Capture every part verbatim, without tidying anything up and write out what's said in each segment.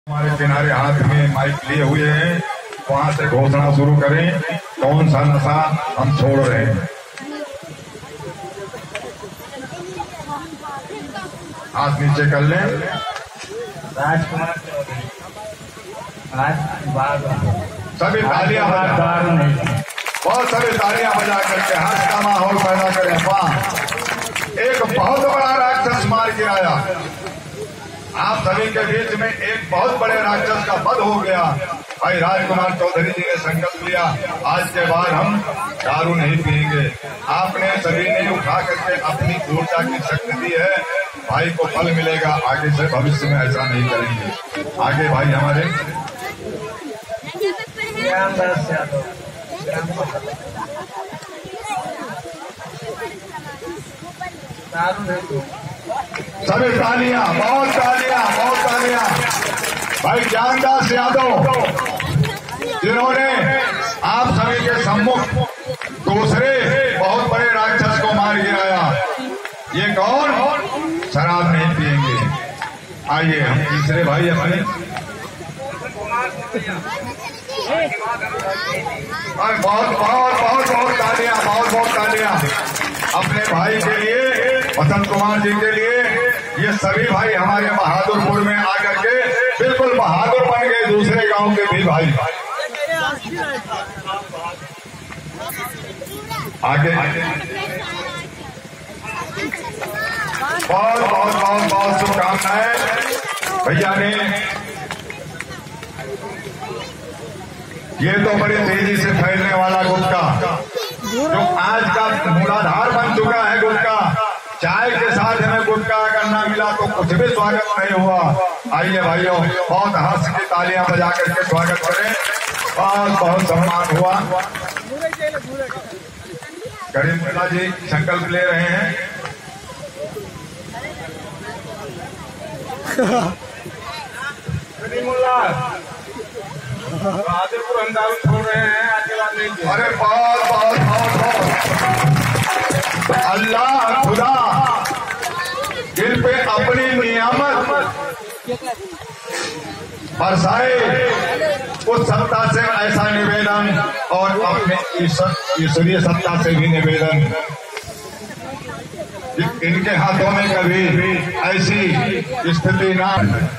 हमारे किनारे हाथ में माइक लिए हुए हैं, वहां से घोषणा शुरू करें कौन सा नशा हम छोड़ रहे हैं। हाथ नीचे कर लें। राजकुमार सभी तालियां बजा, बहुत सारी तालियां बजा करके हर्ष का माहौल पैदा करें। वाह, एक बहुत बड़ा राक्षस मार गिराया। आप सभी के बीच में एक बहुत बड़े राक्षस का वध हो गया। भाई राजकुमार चौधरी जी ने संकल्प लिया, आज के बाद हम दारू नहीं पिएंगे। आपने सभी ने उठा करके अपनी ऊर्जा की शक्ति दी है, भाई को फल मिलेगा। आगे से भविष्य में ऐसा नहीं करेंगे। आगे भाई हमारे सभी तालियां, बहुत तालियां, बहुत तालियां। भाई ज्ञानदास यादव जिन्होंने आप सभी के सम्मुख दूसरे बहुत बड़े राक्षस को मार गिराया। ये कौन? शराब नहीं पिएंगे। आइए हम तीसरे भाई अपने बहुत बहुत बहुत बहुत तालियां, बहुत बहुत तालियां अपने भाई के लिए, वसंत कुमार जी के लिए। ये सभी भाई हमारे बहादुरपुर में आकर के बिल्कुल बहादुर बन गए, दूसरे गांव के भी भाई। आगे बहुत बहुत बहुत बहुत शुभकामनाएं भैया ने। ये तो बड़ी तेजी से फैलने वाला गुटखा, जो आज का मूलाधार बन चुका है गुटखा। चाय के साथ हमें गुटखा करना मिला तो कुछ भी स्वागत नहीं हुआ। आइए भाइयों, बहुत हर्ष की तालियां बजा करके स्वागत करें। बहुत बहुत सम्मान हुआ। करीमुल्ला जी संकल्प ले रहे हैं। करीमुल्ला बहादुरपुर हम दारू छोड़ रहे हैं, आगे बात नहीं। अरे बहुत बहुत बहुत बहुत अल्लाह खुदा जिन पे अपनी नियामत बरसाए, उस सत्ता से ऐसा निवेदन और अपने ईश्वरीय सत्ता से भी निवेदन, इनके हाथों में कभी ऐसी स्थिति ना।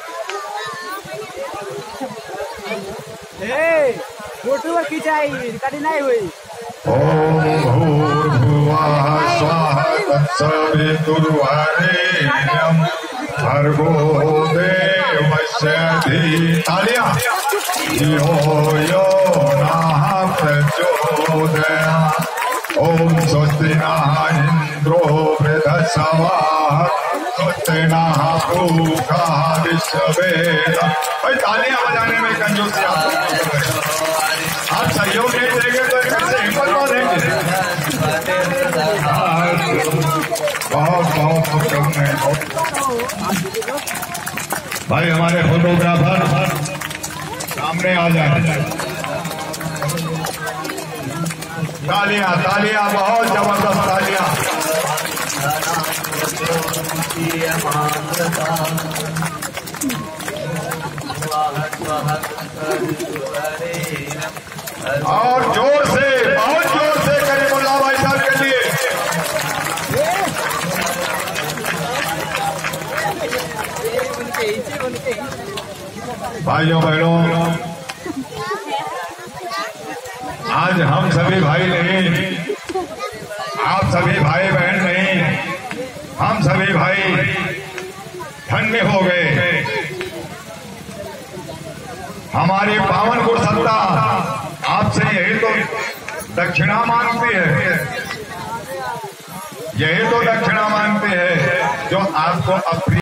फोटो खिंचाई कभी नहीं हुई। ओम भूर्भुवः स्वः तत्सवितुर्वरेण्यं भर्गो देवस्य धीमहि तालियां धियो यो नः प्रचोदयात्। ओम स्वस्ति नः इंद्रो वृद्धश्रवाः स्वस्ति नः पूषा विश्ववेदाः। भाई तालियां बजाने में कंजूसी आप सहयोग नहीं देंगे तो कैसे हिम्मत को देंगे। बहुत बहुत शुभकामनाएं। भाई हमारे फोटोग्राफर सामने आ जाए। तालियां तालियां, बहुत जबरदस्त तालियां। और जोर से, बहुत जोर से करीमुल्ला भाई साहब के लिए। भाइयों बहनों, आज हम सभी भाई नहीं, आप सभी भाई बहन नहीं, हम सभी भाई धन्य हो गए। हमारी पावन गुरु सत्ता आपसे यही तो दक्षिणा मांगती है, यही तो दक्षिणा मांगती है जो आपको अप्रिय